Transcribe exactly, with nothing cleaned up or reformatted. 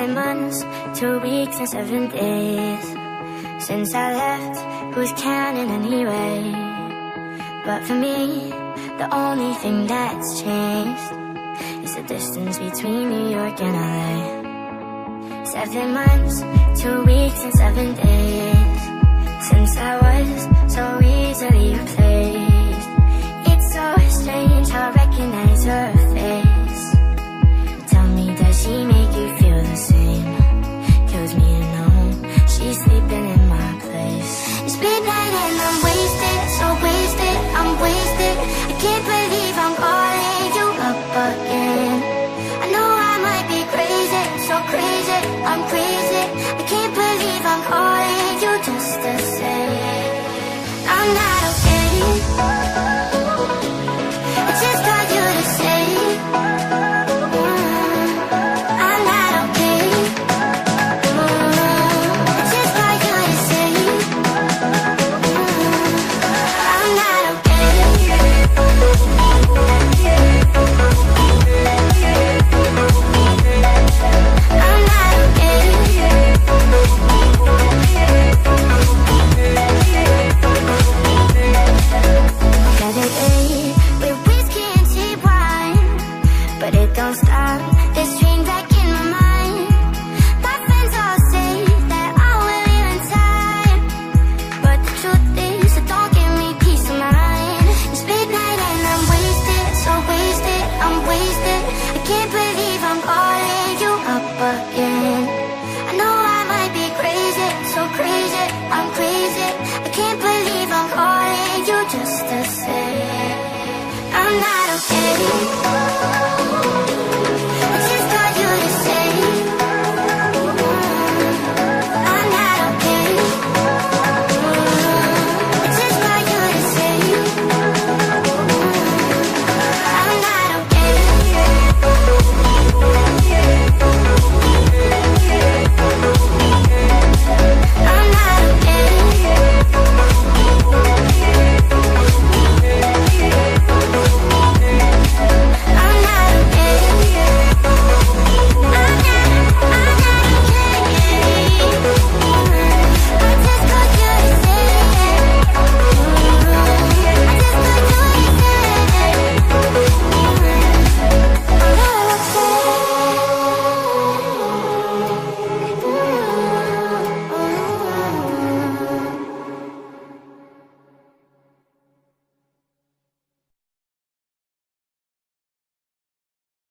Seven months, two weeks and seven days since I left, who's counting anyway? But for me, the only thing that's changed is the distance between New York and L A. Seven months, two weeks and seven days since I was